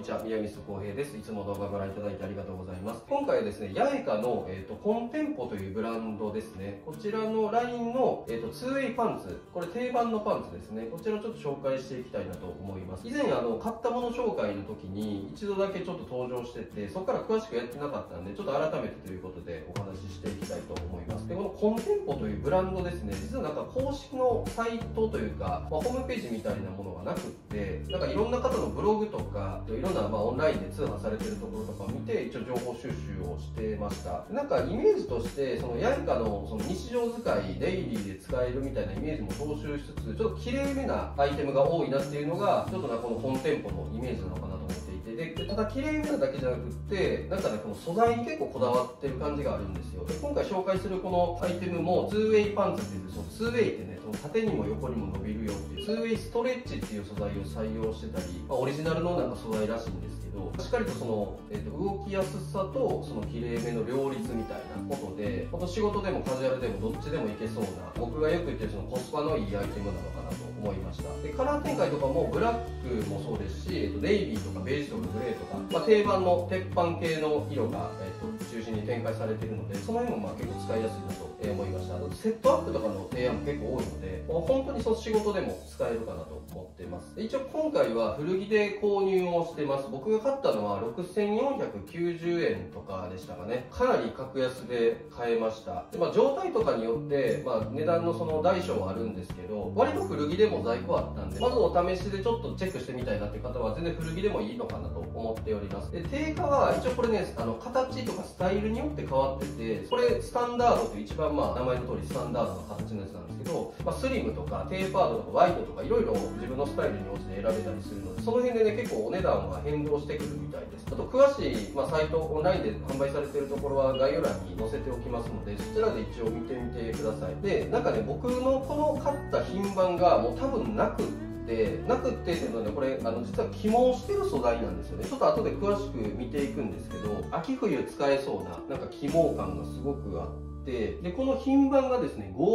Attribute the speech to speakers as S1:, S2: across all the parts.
S1: にちは、宮城浩平です。いつも動画ご覧いただいてありがとうございます。今回はですね、ヤエカの、コンテンポというブランドですね。こちらのラインの、2way パンツ、これ定番のパンツですね。こちらをちょっと紹介していきたいなと思います。以前買ったもの紹介の時に一度だけちょっと登場してて、そこから詳しくやってなかったんで、ちょっと改めてということでお話ししていきたいと思います。で、このコンテンポというブランドですね、実はなんか公式のサイトというか、ホームページみたいなものがなくって、なんかいろんな方のブログとか、いろんなオンラインで通販されてるところとかを見て、一応情報収集をしてました。なんかイメージとして、そのヤエカのその日常使い、デイリーで使えるみたいなイメージも踏襲しつつ、ちょっと綺麗めなアイテムが多いなっていうのが、ちょっとこのコンテンポのイメージなのかなと思っていて、でただ綺麗めなだけじゃなくって、なんかね、この素材に結構こだわってる感じがあるんですよ。で、今回紹介するこのアイテムも 2way パンツっていう、その 2way ってね、縦にも横にも伸びるよっていう 2way ストレッチっていう素材を採用してたり、オリジナルのなんか素材らしいんですけど、しっかりとその、動きやすさとその綺麗めの両立みたいなことで、この仕事でもカジュアルでもどっちでもいけそうな、僕がよく言ってるそのコスパのいいアイテムなのかなと思いました。で、カラー展開とかもブラックもそうですし、ネイビーとかベージュとかグレーとか、定番の鉄板系の色が、中心に展開されているので、その辺も結構使いやすいなと思いました。セットアップとかの提案も結構多いので、本当にその仕事でも使えるかなと思っています。一応今回は古着で購入をしてます。僕が買ったのは6490円とかでしたかね。かなり格安で買えました。で、状態とかによって、値段のその大小はあるんですけど、割と古着でも在庫あったんで、まずお試しでちょっとチェックしてみたいなっていう方は全然古着でもいいのかなと思っております。で、定価は一応これね、形とかスタイルによって変わってて、これスタンダードという一番名前の通りスタンダードな形のやつなんですけど、スリムとかテーパードとかワイドとかいろいろ自分のスタイルに応じて選べたりするので、その辺でね、結構お値段は変動してくるみたいです。ちょっと詳しい、サイト、オンラインで販売されているところは概要欄に載せておきますので、そちらで一応見てみてください。で、なんかね、僕のこの買った品番がもう多分なくっていうので、これ実は起毛してる素材なんですよね。ちょっと後で詳しく見ていくんですけど、秋冬使えそうななんか起毛感がすごくあって、でこの品番がですね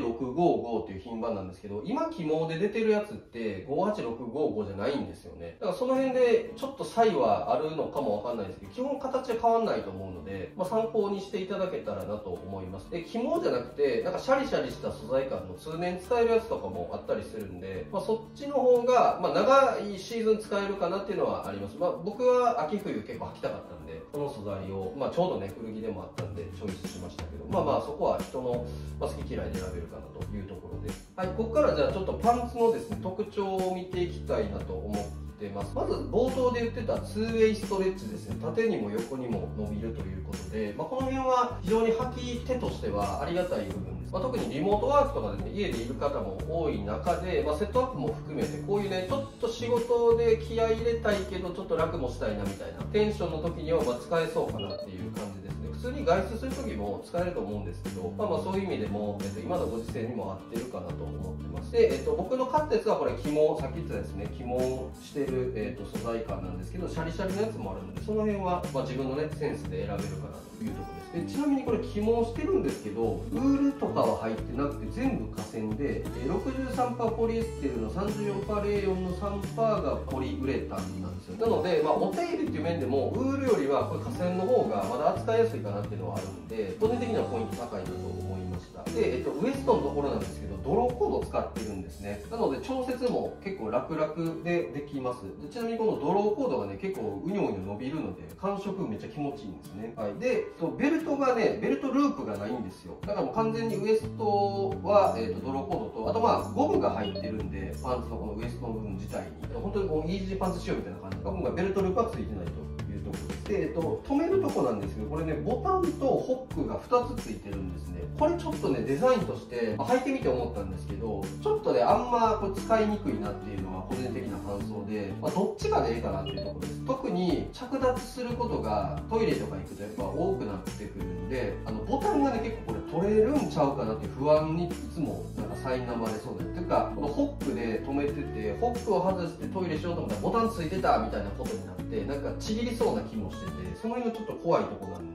S1: 58655っていう品番なんですけど、今起毛で出てるやつって58655じゃないんですよね。だからその辺でちょっと差異はあるのかもわかんないですけど、基本形は変わんないと思うので、参考にしていただけたらなと思います。で、起毛じゃなくてなんかシャリシャリした素材感の通年使えるやつとかもあったりするんで、そっちの方が長いシーズン使えるかなっていうのはあります。僕は秋冬結構履きたかったんで、この素材をちょうどね古着でもあったんでチョイスしましたけど、そこは人の好き嫌いで選べるかなというところです。はい、ここからじゃあちょっとパンツのですね特徴を見ていきたいなと思ってます。まず冒頭で言ってた 2way ストレッチですね、縦にも横にも伸びるということで、この辺は非常に履き手としてはありがたい部分です。特にリモートワークとかでね、家でいる方も多い中で、セットアップも含めてこういうねちょっと仕事で気合い入れたいけどちょっと楽もしたいなみたいなテンションの時には使えそうかなっていう感じですね。普通に外出する時も使えると思うんですけど、そういう意味でも、今のご時世にも合ってるかなと思ってます。で、僕の買ったやつはこれ起毛、さっき言ったですね、起毛してる、素材感なんですけど、シャリシャリのやつもあるので、その辺は、自分のねセンスで選べるかなというところです。で、ちなみにこれ起毛してるんですけど、ウールとかは入ってなくて全部化繊で、63%ポリエステルの 34% レーヨンの 3% がポリウレタンなんですよ。なので、お手入れっていう面でもウールよりはこれ化繊の方がまだ扱いやすいかなっていうのはあるんで、個人的にはポイント高いなと思いました。で、ウエストのところなんですけど、ドローコードを使ってるんですね。なので調節も結構楽々でできます。で、ちなみにこのドローコードがね結構うにょうにょ伸びるので感触めっちゃ気持ちいいんですね。はい。で、ベルトがね、ベルトループがないんですよ。だからもう完全にウエストは、ドローコードと、あとゴムが入ってるんで、パンツのこのウエストの部分自体に本当にこうイージーパンツ仕様みたいな感じで、今回ベルトループはついてないと。で、止めるとこなんですけど、これねボタンとホックが2つついてるんですね。これちょっとねデザインとして履いてみて思ったんですけど、ちょっとねあんまこれ使いにくいなっていうのが個人的な感想で、どっちがでいいかなっていうところです。特に着脱することがトイレとか行くとやっぱ多くなってくるんで、ボタンがね結構これ取れるんちゃうかなっていう不安にいつもなんか苛まれそうで、っていうかこのホックで止めてて、ホックを外してトイレしようと思ったらボタンついてたみたいなことになって、なんかちぎりそうな気もしてて、その辺がちょっと怖いところなんですけど、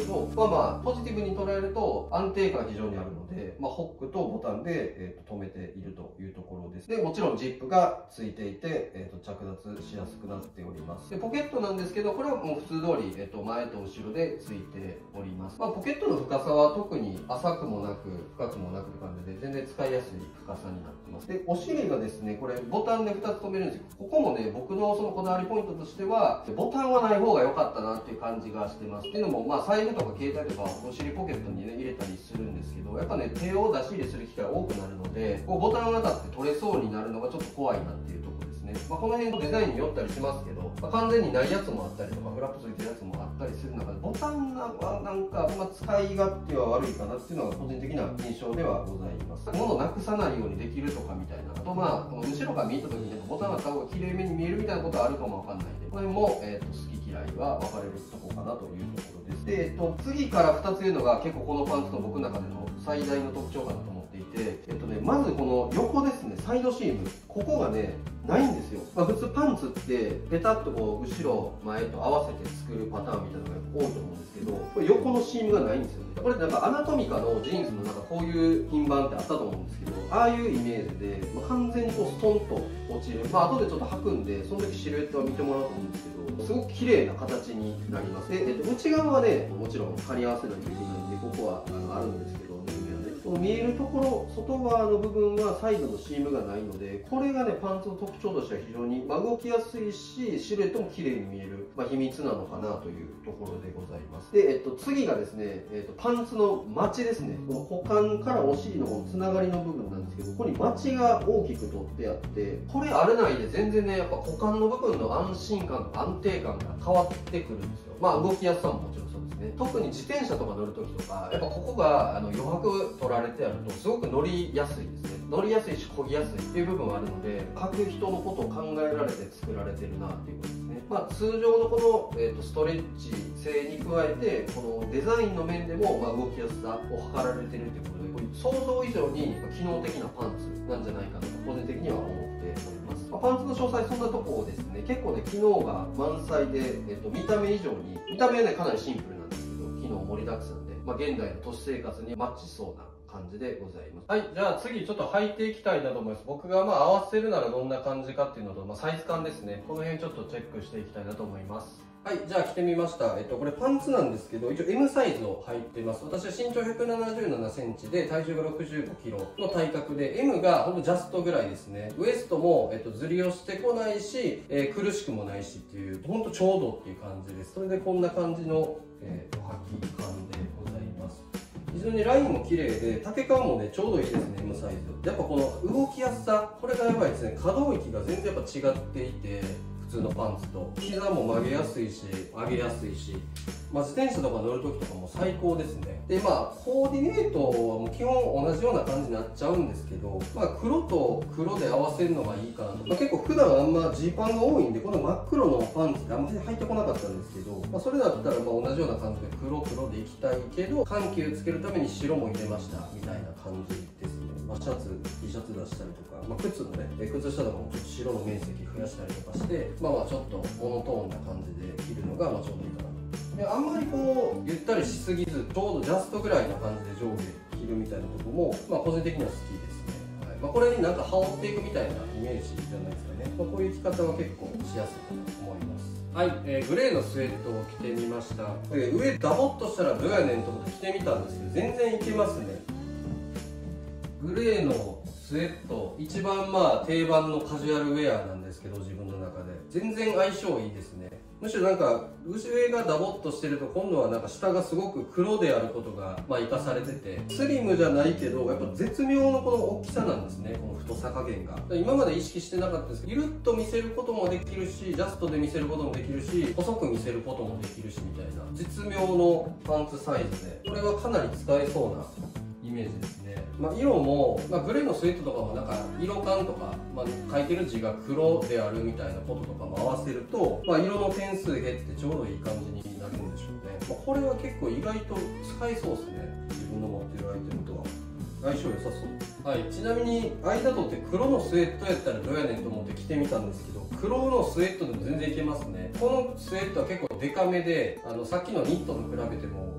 S1: ど、ポジティブに捉えると安定感非常にあるので、ホックとボタンで、止めているというところです。で、もちろんジップがついていて、着脱しやすくなっております。で、ポケットなんですけど、これはもう普通通り、前と後ろでついております。ポケットの深さは特に浅くもなく深くもなくという感じで、全然使いやすい深さになってます。で、お尻がですね、これボタンで2つ止めるんですけど、ここもね、僕のそのこだわりポイントとしては、ボタンはない方が良かったなっていう感じがしてます。っていうのも、財布とか携帯とかお尻ポケットにね、入れたりするんですけど、やっぱね、手を出し入れする機会多くなるので、こうボタンが当たって取れそうになるのがちょっと怖いなっていうところですね。この辺のデザインによったりしますけど、完全にないやつもあったりとか、フラップついてるやつもあったりする中で、ボタンはなんか、使い勝手は悪いかなっていうのが個人的な印象ではございます。物をなくさないようにできるとかみたいな。あとこの後ろから見た時にボタンがあった方が綺麗めに見えるみたいなことはあるかもわかんないんで、これも、好き嫌いは分かれるとこかなというところです。で、次から2つ言うのが結構このパンツの僕の中での最大の特徴かなと思っていて、まずこの横ですね、サイドシーム、ここがね、ないんですよ。普通パンツってペタッとこう後ろ前と合わせて作るパターンみたいなのが多いと思うんですけど、これ横のシームがないんですよね。これなんかアナトミカのジーンズのなんかこういう品番ってあったと思うんですけど、ああいうイメージで、完全にこうストンと落ちる、後でちょっと履くんでその時シルエットは見てもらうと思うんですけど、すごく綺麗な形になります。で、内側はね、もちろん貼り合わせないといけないんで、ここはあるんですけど、見えるところ、外側の部分はサイドのシームがないので、これがね、パンツの特徴としては非常に動きやすいし、シルエットも綺麗に見える、秘密なのかなというところでございます。で、次がですね、パンツのマチですね。この股間からお尻のこのつながりの部分なんですけど、ここにマチが大きく取ってあって、これあれないで全然ね、やっぱ股間の部分の安心感とか安定感が変わってくるんですよ。動きやすさももちろんそうですね。特に自転車とか乗るときとか、やっぱここが余白取られてあるとすごく乗りやすいですね。乗りやすいし漕ぎやすいっていう部分はあるので、書く人のことを考えられて作られてるなっていうことですね。通常のこの、ストレッチ性に加えて、このデザインの面でも、動きやすさを図られてるっていうことで、これ想像以上に機能的なパンツなんじゃないかなと個人的には思っております。パンツの詳細そんなとこですね。結構ね、機能が満載で、見た目以上に、見た目はねかなりシンプルなんですけど、機能盛りだくさんで、現代の都市生活にマッチしそうな感じでございます。はい、じゃあ次ちょっと履いていきたいなと思います。僕が合わせるならどんな感じかっていうのと、サイズ感ですね。この辺ちょっとチェックしていきたいなと思います。はい、じゃあ着てみました。これパンツなんですけど、一応 M サイズを履いてます。私は身長177センチで体重が65キロの体格で、M がほんとジャストぐらいですね。ウエストも、ずりをしてこないし、苦しくもないしっていう、ほんとちょうどっていう感じです。それでこんな感じの、履き感でございます。非常にラインも綺麗で、丈感もね、ちょうどいいですね、M サイズ。やっぱこの動きやすさ、これがやばいですね。可動域が全然やっぱ違っていて、普通のパンツと膝も曲げやすいし上げやすいし、自転車とか乗るときとかも最高ですね。でコーディネートはもう基本同じような感じになっちゃうんですけど、黒と黒で合わせるのがいいかなと。結構普段あんまジーパンが多いんで、この真っ黒のパンツってあんまり履いてこなかったんですけど、それだったら同じような感じで黒でいきたいけど、緩急つけるために白も入れましたみたいな感じですね。シャツ T シャツ出したりとか、靴のね、靴下とかもちょっと白の面積増やしたりとかして、ちょっとモノトーンな感じで着るのがちょうどいいかなと。であんまりこうゆったりしすぎず、ちょうどジャストぐらいな感じで上下着るみたいなとこも、個人的には好きですね。はい、これになんか羽織っていくみたいなイメージじゃないですかね。こういう着方は結構しやすいかなと思います。はい、グレーのスウェットを着てみました。上ダボっとしたらどうやねんと思って着てみたんですけど、全然いけますね。グレーのスウェット、一番定番のカジュアルウェアなんですけど、自分の中で全然相性いいですね。むしろなんか上がダボっとしてると、今度はなんか下がすごく黒であることが生かされてて、スリムじゃないけどやっぱ絶妙のこの大きさなんですね、この太さ加減が。今まで意識してなかったですけど、ゆるっと見せることもできるし、ジャストで見せることもできるし、細く見せることもできるしみたいな絶妙のパンツサイズで、これはかなり使えそうなイメージですね。色も、グレーのスウェットとかもなんか色感とか、書いてる字が黒であるみたいなこととかも合わせると、色の点数減ってちょうどいい感じになるんでしょうね。これは結構意外と使えそうですね。自分の持ってるアイテムとは相性良さそう。はい、ちなみに間取って黒のスウェットやったらどうやねんと思って着てみたんですけど、黒のスウェットでも全然いけますね。このスウェットは結構デカめで、さっきのニットと比べても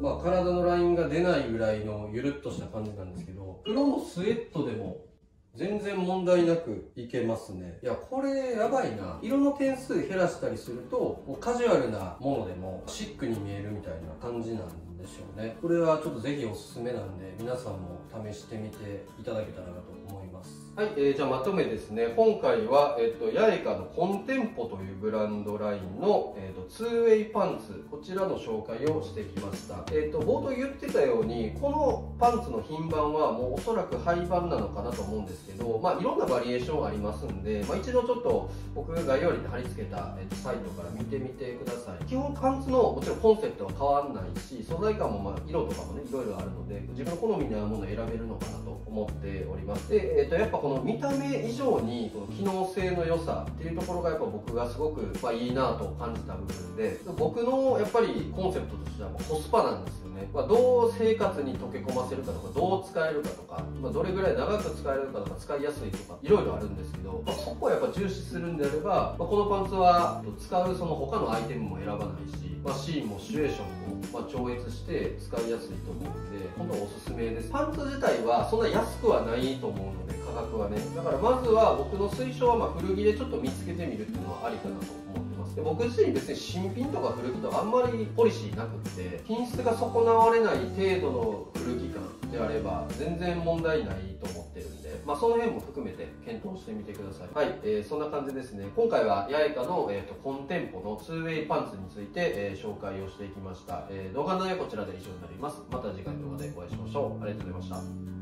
S1: 体のラインが出ないぐらいのゆるっとした感じなんですけど、黒のスウェットでも全然問題なくいけますね。いや、これやばいな。色の点数減らしたりすると、もうカジュアルなものでもシックに見えるみたいな感じなんでしょうね。これはちょっとぜひおすすめなんで、皆さんも試してみていただけたらなと思います。はい、じゃあまとめですね。今回は、ヤエカのコンテンポというブランドラインの、2way パンツ、こちらの紹介をしてきました。冒頭言ってたように、このパンツの品番はもうおそらく廃盤なのかなと思うんですけど、いろんなバリエーションありますんで、一度ちょっと僕が概要欄に貼り付けた、サイトから見てみてください。基本パンツのもちろんコンセプトは変わらないし、素材感も色とかもね、いろいろあるので、自分の好みに合うものを選べるのかなと思っております。で、やっぱこの見た目以上にこの機能性の良さっていうところがやっぱ僕がすごくいいなと感じた部分で、僕のやっぱりコンセプトとしてはコスパなんですよね。どう生活に溶け込ませるかとか、どう使えるかとか、どれぐらい長く使えるかとか、使いやすいとかいろいろあるんですけど、そこはやっぱ重視するんであれば、このパンツは使うその他のアイテムも選ばないし、シーンもシチュエーションも超越して使いやすいと思うんで、本当おすすめです。パンツ自体はそんな安くはないと思うので、価格はね。だからまずは僕の推奨は古着でちょっと見つけてみるっていうのはありかなと思ってます。で、僕自身別に新品とか古着とかあんまりポリシーなくって、品質が損なわれない程度の古着感であれば全然問題ないと思ってるんで、その辺も含めて検討してみてください。はい、そんな感じですね。今回はヤエカの、コンテンポの 2way パンツについて、紹介をしていきました。動画の内容はこちらで以上になります。また次回の動画でお会いしましょう。ありがとうございました。